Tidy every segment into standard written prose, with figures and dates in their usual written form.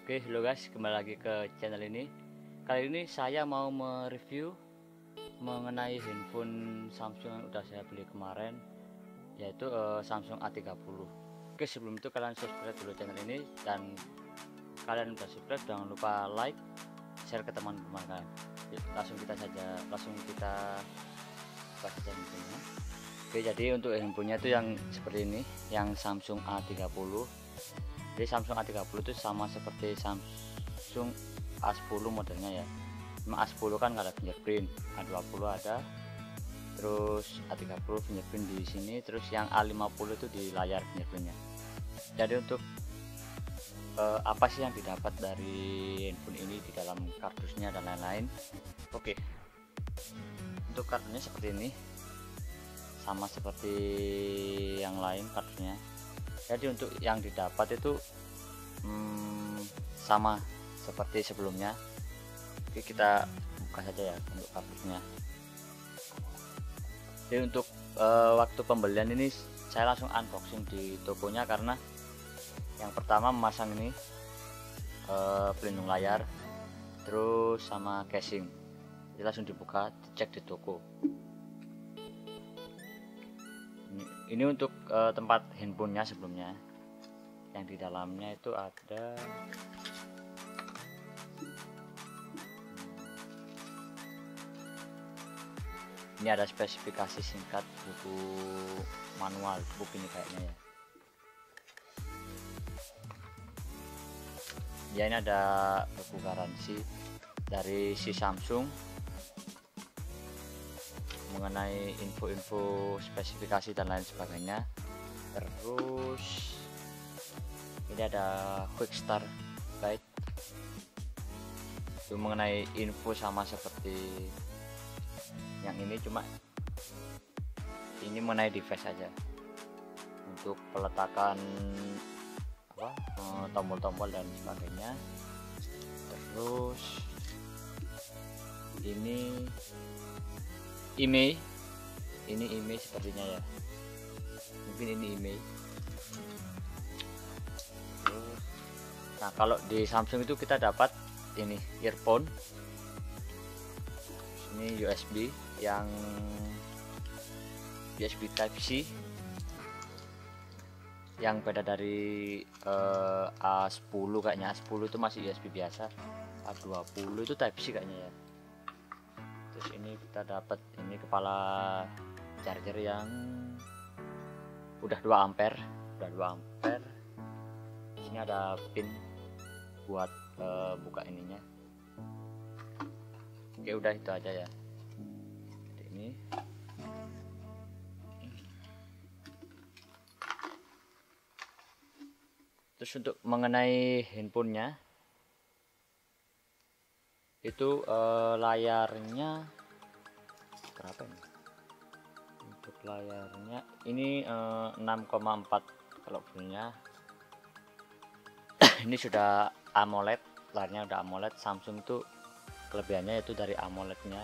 Oke, halo guys, kembali lagi ke channel ini. Kali ini saya mau mereview mengenai handphone Samsung yang udah saya beli kemarin, yaitu Samsung A30. Oke, sebelum itu kalian subscribe dulu channel ini, dan kalian udah subscribe jangan lupa like, share ke teman-teman kalian. Langsung kita buka saja handphonenya. Oke, jadi untuk handphonenya itu yang seperti ini, yang Samsung A30. Jadi Samsung A30 itu sama seperti Samsung A10 modelnya ya. Cuma A10 kan nggak ada fingerprint, A20 ada, terus A30 fingerprint di sini, terus yang A50 itu di layar fingerprintnya. Jadi untuk apa sih yang didapat dari handphone ini di dalam kardusnya dan lain-lain. Oke, untuk kardusnya seperti ini, sama seperti yang lain kardusnya. Jadi untuk yang didapat itu sama seperti sebelumnya. Oke, kita buka saja ya untuk kardusnya. Jadi untuk waktu pembelian ini saya langsung unboxing di tokonya, karena yang pertama memasang ini pelindung layar, terus sama casing. Jadi langsung dibuka, dicek di toko. Ini untuk tempat handphonenya sebelumnya, yang di dalamnya itu ada ini, ada spesifikasi singkat, buku manual, buku ini kayaknya ya. Ya, ini ada buku garansi dari si Samsung mengenai info-info spesifikasi dan lain sebagainya. Terus ini ada quick start guide itu mengenai info sama seperti yang ini, cuma ini mengenai device saja, untuk peletakan tombol-tombol dan sebagainya. Terus ini IMEI sepertinya ya, mungkin ini IMEI. Nah, kalau di Samsung itu kita dapat ini earphone, ini USB yang USB Type C, yang beda dari A10 kayaknya. A10 itu masih USB biasa, A20 itu Type C kayaknya ya. Terus ini kita dapat ini kepala charger yang udah 2 ampere. Ini ada pin buat buka ininya. Oke, udah itu aja ya. Jadi ini terus untuk mengenai handphonenya itu layarnya berapa ini? Untuk layarnya ini 6,4 kalau fullnya. Ini sudah AMOLED, layarnya udah AMOLED. Samsung itu kelebihannya itu dari AMOLED-nya.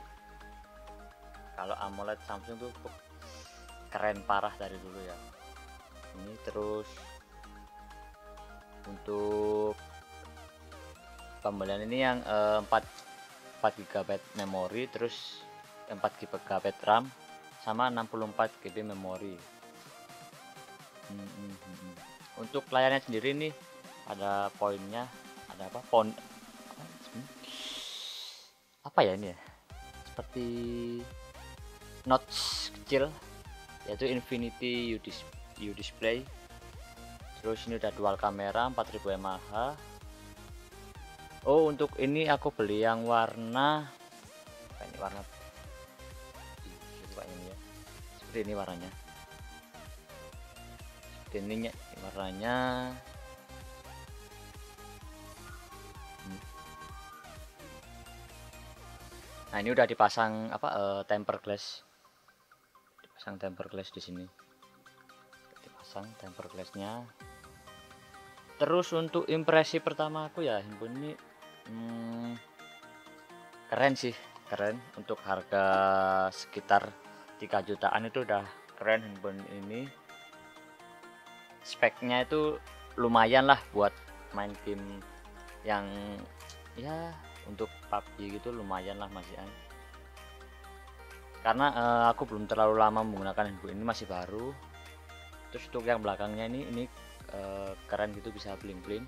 Kalau AMOLED Samsung tuh keren parah dari dulu ya. Ini terus untuk pembelian ini yang 4 GB memori, terus 4 GB RAM, sama 64 GB memori. Untuk layarnya sendiri nih ada poinnya, ada apa ya ini ya, seperti notch kecil, yaitu Infinity U display. Terus ini udah dual kamera 4000 mAh. Oh, untuk ini aku beli yang warna ini, warna ini ya, seperti ini warnanya, seperti ini warnanya. Nah, ini udah dipasang tempered glass, dipasang tempered glass di sini, dipasang tempered glassnya. Terus untuk impresi pertama aku ya, handphone ini keren sih, keren. Untuk harga sekitar 3 jutaan itu udah keren handphone ini. Speknya itu lumayan lah buat main game yang ya untuk PUBG gitu lumayan lah masih karena aku belum terlalu lama menggunakan handphone ini, masih baru. Terus untuk yang belakangnya ini keren gitu, bisa bling bling.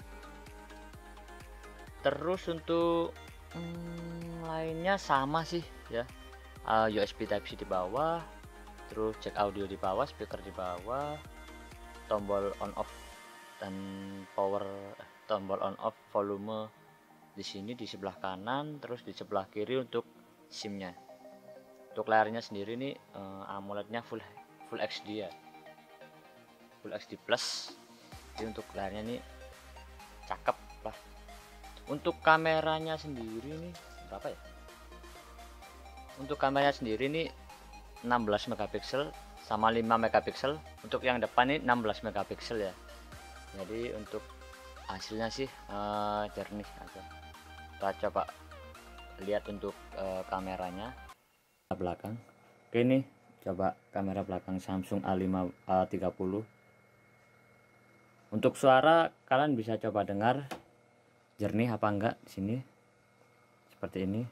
Terus untuk lainnya sama sih ya, USB Type C di bawah, terus jack audio di bawah, speaker di bawah, tombol on off dan tombol on off volume di sini di sebelah kanan, terus di sebelah kiri untuk SIM-nya. Untuk layarnya sendiri nih AMOLED-nya full HD ya, full HD plus. Jadi untuk layarnya nih cakep lah. Untuk kameranya sendiri nih berapa ya? Untuk kameranya sendiri nih 16 megapiksel sama 5 megapiksel. Untuk yang depan nih 16 megapiksel ya. Jadi untuk hasilnya sih jernih aja. Kita coba lihat untuk kameranya belakang. Oke, nih coba kamera belakang Samsung A30. Untuk suara kalian bisa coba dengar jernih apa enggak di sini. Seperti ini.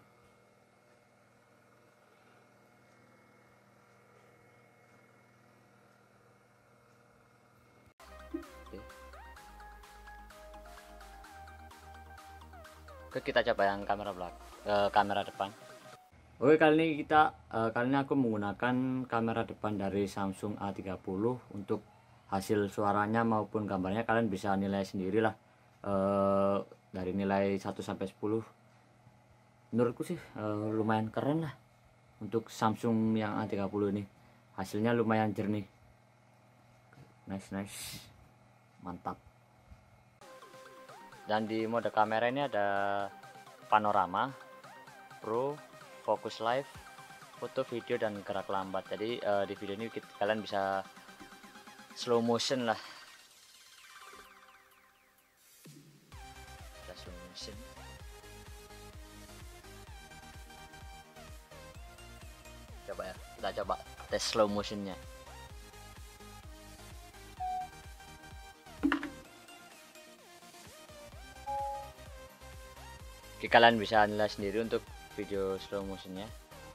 Oke, kita coba yang kamera depan. Oke, kali ini aku menggunakan kamera depan dari Samsung A30. Untuk hasil suaranya maupun gambarnya kalian bisa nilai sendirilah, dari nilai 1 sampai 10. Menurutku sih lumayan keren lah untuk Samsung yang A30 ini. Hasilnya lumayan jernih. Nice, mantap. Dan di mode kamera ini ada panorama, pro, fokus live, foto, video, dan gerak lambat. Jadi di video ini kalian bisa slow motion lah. Slow motion. Coba ya, kita coba tes slow motionnya. Oke, kalian bisa nilai sendiri untuk video slow motionnya.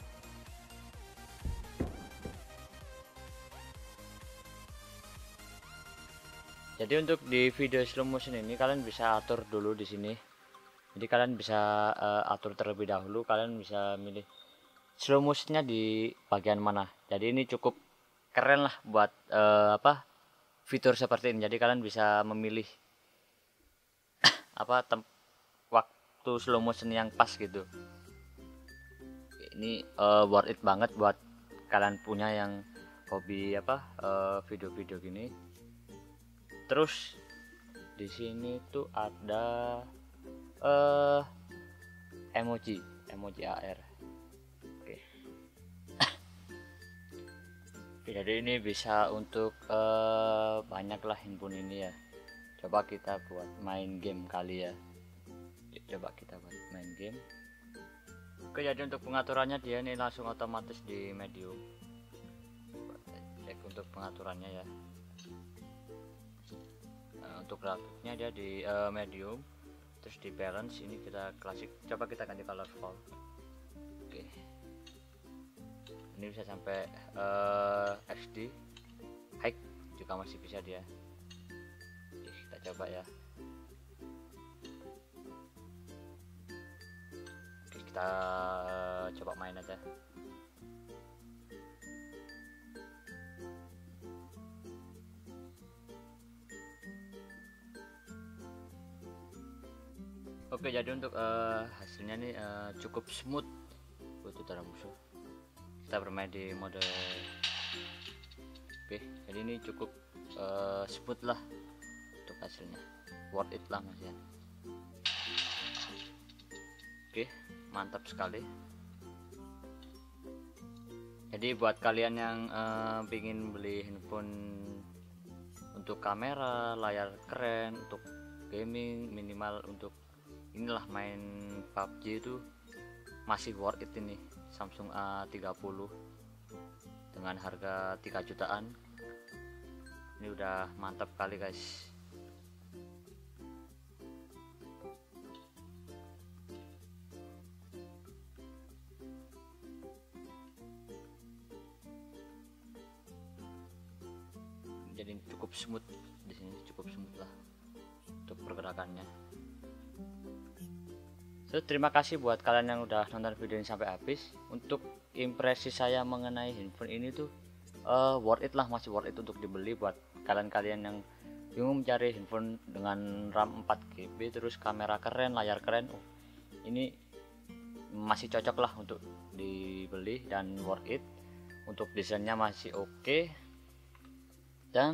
Jadi untuk di video slow motion ini kalian bisa atur dulu di sini. Jadi kalian bisa atur terlebih dahulu. Kalian bisa milih slow motionnya di bagian mana. Jadi ini cukup keren lah buat fitur seperti ini. Jadi kalian bisa memilih waktu slow motion yang pas gitu. Ini worth it banget buat kalian punya yang hobi video-video gini. Terus di sini tuh ada emoji AR. Oke. Jadi ini bisa untuk banyak lah handphone ini ya. Coba kita buat main game kali ya. Coba kita buat main game. Oke, jadi untuk pengaturannya dia ini langsung otomatis di medium. Cek untuk pengaturannya ya. Untuk grafiknya dia di medium. Terus di balance ini kita klasik. Coba kita ganti colorful. Oke. Ini bisa sampai HD. High juga masih bisa dia. Oke, kita coba ya. Kita coba main aja. Oke, jadi untuk hasilnya nih cukup smooth. Itu cara musuh. Kita bermain di mode. Oke, jadi ini cukup smooth lah untuk hasilnya. Worth it lah mas ya. Oke, mantap sekali. Jadi buat kalian yang ingin beli handphone untuk kamera, layar keren, untuk gaming, minimal untuk inilah main PUBG itu masih worth it ini Samsung A30 dengan harga 3 jutaan. Ini udah mantap kali guys. ini cukup smooth, di sini cukup smooth lah untuk pergerakannya. So, terima kasih buat kalian yang udah nonton video ini sampai habis. Untuk impresi saya mengenai handphone ini tuh worth it lah, masih worth it untuk dibeli buat kalian-kalian yang bingung mencari handphone dengan RAM 4GB terus kamera keren, layar keren. Ini masih cocok lah untuk dibeli dan worth it. Untuk desainnya masih oke. Dan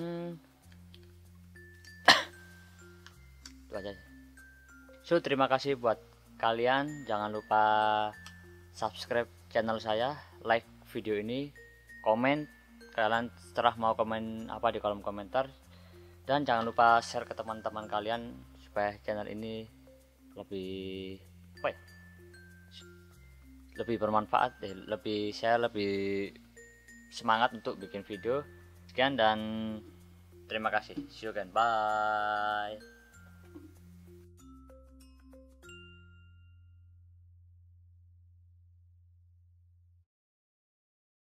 itu aja. So, terima kasih buat kalian, jangan lupa subscribe channel saya, like video ini, komen kalian setelah mau komen apa di kolom komentar, dan jangan lupa share ke teman-teman kalian supaya channel ini lebih lebih bermanfaat, saya lebih semangat untuk bikin video. Sekian dan terima kasih, see you again, bye.